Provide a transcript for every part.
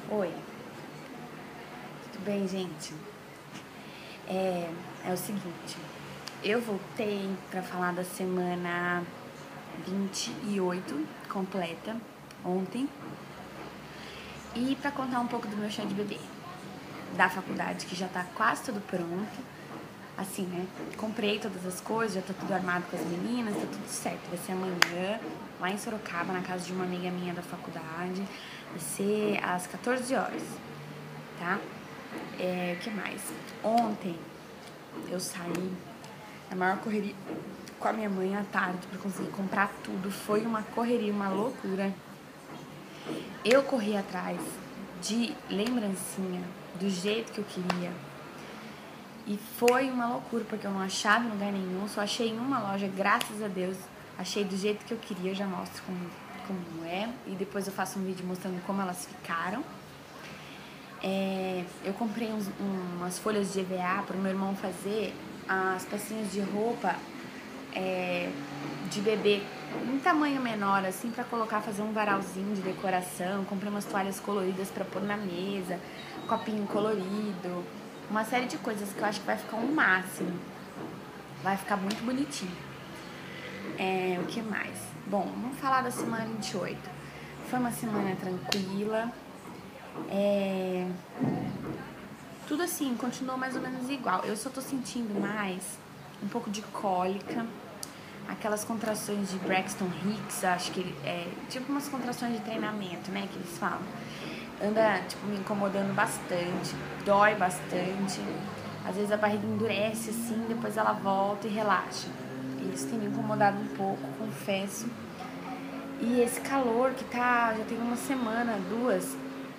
Oi, tudo bem, gente? É o seguinte, eu voltei pra falar da semana 28 completa ontem e pra contar um pouco do meu chá de bebê da faculdade, que já tá quase tudo pronto. Assim, né? Comprei todas as coisas, já tá tudo armado com as meninas, tá tudo certo. Vai ser amanhã, lá em Sorocaba, na casa de uma amiga minha da faculdade. Vai ser às 14 horas, tá? O que mais? Ontem eu saí na maior correria com a minha mãe à tarde pra conseguir comprar tudo. Foi uma correria, uma loucura. Eu corri atrás de lembrancinha do jeito que eu queria. E foi uma loucura, porque eu não achava em lugar nenhum, só achei em uma loja, graças a Deus. Achei do jeito que eu queria, eu já mostro como é. E depois eu faço um vídeo mostrando como elas ficaram. Eu comprei umas folhas de EVA para o meu irmão fazer as pecinhas de roupa de bebê em tamanho menor, assim, para colocar, fazer um varalzinho de decoração. Comprei umas toalhas coloridas para pôr na mesa, copinho colorido, uma série de coisas que eu acho que vai ficar um máximo. Vai ficar muito bonitinho. O que mais? Bom, vamos falar da semana 28. Foi uma semana tranquila. Tudo assim, continuou mais ou menos igual. Eu só tô sentindo mais um pouco de cólica, aquelas contrações de Braxton Hicks, acho que é tipo umas contrações de treinamento, né, que eles falam. Anda, tipo, me incomodando bastante, dói bastante. Às vezes a barriga endurece assim, depois ela volta e relaxa. Isso tem me incomodado um pouco, confesso. E esse calor que tá, já tem uma semana, duas,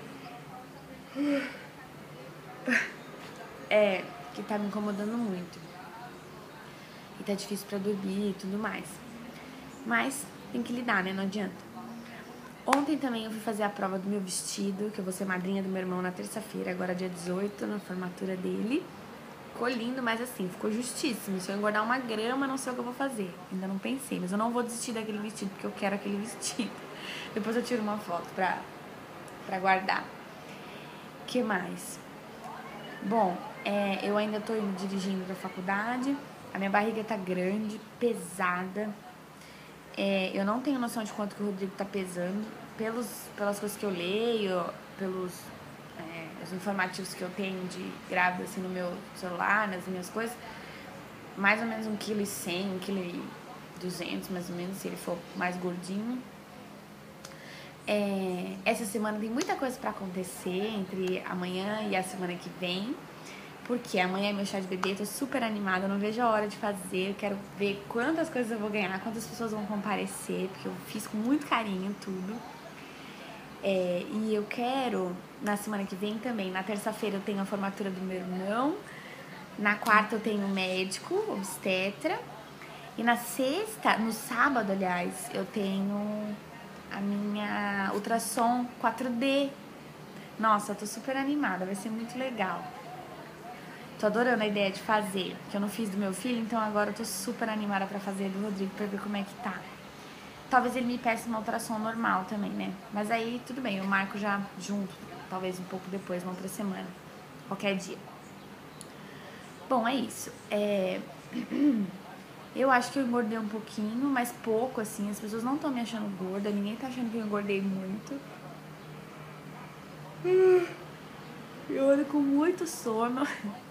que tá me incomodando muito. E tá difícil pra dormir e tudo mais. Mas tem que lidar, né? Não adianta. Ontem também eu fui fazer a prova do meu vestido, que eu vou ser madrinha do meu irmão na terça-feira, agora dia 18, na formatura dele. Ficou lindo, mas assim, ficou justíssimo. Se eu engordar uma grama, não sei o que eu vou fazer. Ainda não pensei, mas eu não vou desistir daquele vestido, porque eu quero aquele vestido. Depois eu tiro uma foto pra guardar. O que mais? Bom, eu ainda tô indo dirigindo pra faculdade. A minha barriga tá grande, pesada. Eu não tenho noção de quanto que o Rodrigo tá pesando. Pelas coisas que eu leio, pelos os informativos que eu tenho de grávida assim no meu celular, nas minhas coisas, mais ou menos 1,1 kg, 1,2 kg mais ou menos, se ele for mais gordinho. Essa semana tem muita coisa pra acontecer entre amanhã e a semana que vem, porque amanhã é meu chá de bebê, tô super animada, eu não vejo a hora de fazer, eu quero ver quantas coisas eu vou ganhar, quantas pessoas vão comparecer, porque eu fiz com muito carinho tudo. E eu quero, na semana que vem também, na terça-feira eu tenho a formatura do meu irmão, na quarta eu tenho médico, obstetra, e na sexta, no sábado, aliás, eu tenho a minha ultrassom 4D. Nossa, eu tô super animada, vai ser muito legal. Tô adorando a ideia de fazer, que eu não fiz do meu filho, então agora eu tô super animada pra fazer do Rodrigo, pra ver como é que tá. Talvez ele me peça uma ultrassom normal também, né? Mas aí tudo bem, eu marco já junto, talvez um pouco depois, na outra semana, qualquer dia. Bom, é isso. Eu acho que eu engordei um pouquinho, mas pouco, assim. As pessoas não estão me achando gorda, ninguém tá achando que eu engordei muito. Eu ando com muito sono.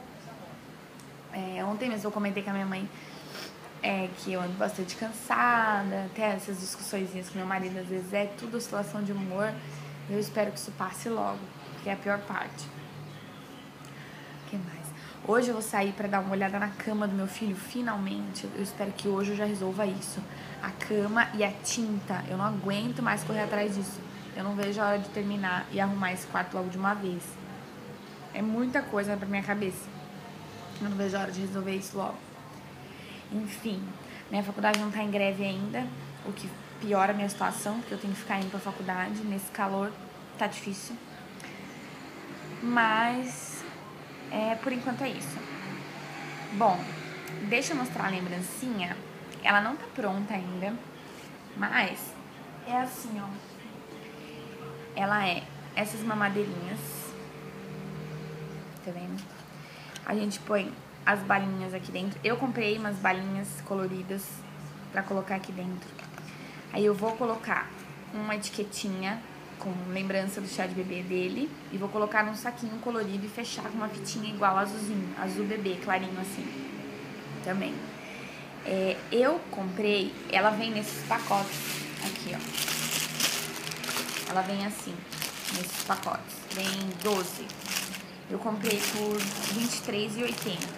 Ontem mesmo eu comentei com a minha mãe que eu ando bastante cansada. Até essas discussõezinhas com meu marido, às vezes é tudo oscilação de humor. Eu espero que isso passe logo, que é a pior parte. O que mais? Hoje eu vou sair pra dar uma olhada na cama do meu filho, finalmente. Eu espero que hoje eu já resolva isso. A cama e a tinta. Eu não aguento mais correr atrás disso. Eu não vejo a hora de terminar e arrumar esse quarto logo de uma vez. É muita coisa pra minha cabeça. Eu não vejo a hora de resolver isso logo. Enfim, minha faculdade não tá em greve ainda, o que piora a minha situação, porque eu tenho que ficar indo pra faculdade. Nesse calor tá difícil. Mas por enquanto é isso. Bom, deixa eu mostrar a lembrancinha. Ela não tá pronta ainda, mas é assim, ó. Ela é essas mamadeirinhas. Tá vendo? A gente põe as balinhas aqui dentro. Eu comprei umas balinhas coloridas pra colocar aqui dentro. Aí eu vou colocar uma etiquetinha com lembrança do chá de bebê dele. E vou colocar num saquinho colorido e fechar com uma fitinha igual azulzinho. Azul bebê, clarinho assim. Também. Eu comprei, ela vem nesses pacotes. Aqui, ó. Ela vem assim, nesses pacotes. Vem 12. Eu comprei por R$23,80.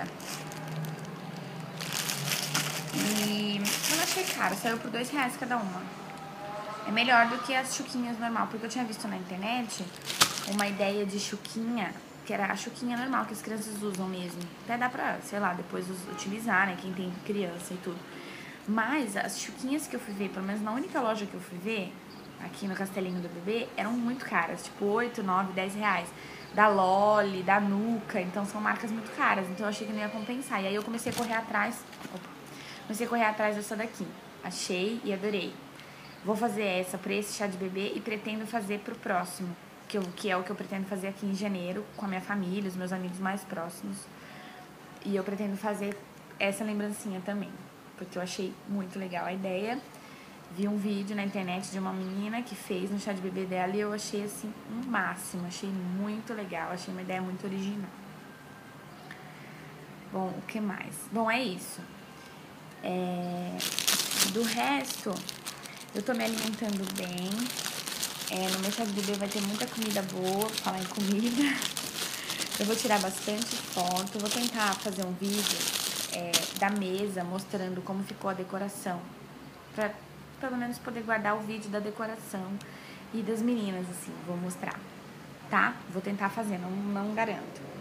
E eu não achei caro, saiu por R$2 cada uma. É melhor do que as chuquinhas normal, porque eu tinha visto na internet uma ideia de chuquinha, que era a chuquinha normal que as crianças usam mesmo. Até dá pra, sei lá, depois utilizar, né, quem tem criança e tudo. Mas as chuquinhas que eu fui ver, pelo menos na única loja que eu fui ver, aqui no Castelinho do Bebê, eram muito caras, tipo 8, 9, 10 reais. Da Loli, da Nuca, então são marcas muito caras, então eu achei que não ia compensar. E aí eu comecei a correr atrás, dessa daqui. Achei e adorei. Vou fazer essa pra esse chá de bebê e pretendo fazer pro próximo, que é o que eu pretendo fazer aqui em janeiro, com a minha família, os meus amigos mais próximos. E eu pretendo fazer essa lembrancinha também, porque eu achei muito legal a ideia. Vi um vídeo na internet de uma menina que fez no chá de bebê dela e eu achei, assim, um máximo. Achei muito legal, achei uma ideia muito original. Bom, o que mais? Bom, é isso. Do resto, eu tô me alimentando bem. No meu chá de bebê vai ter muita comida boa, falar em comida. Eu vou tirar bastante foto. Vou tentar fazer um vídeo da mesa mostrando como ficou a decoração. Pra pelo menos poder guardar o vídeo da decoração e das meninas, assim, vou mostrar, tá? Vou tentar fazer, não garanto.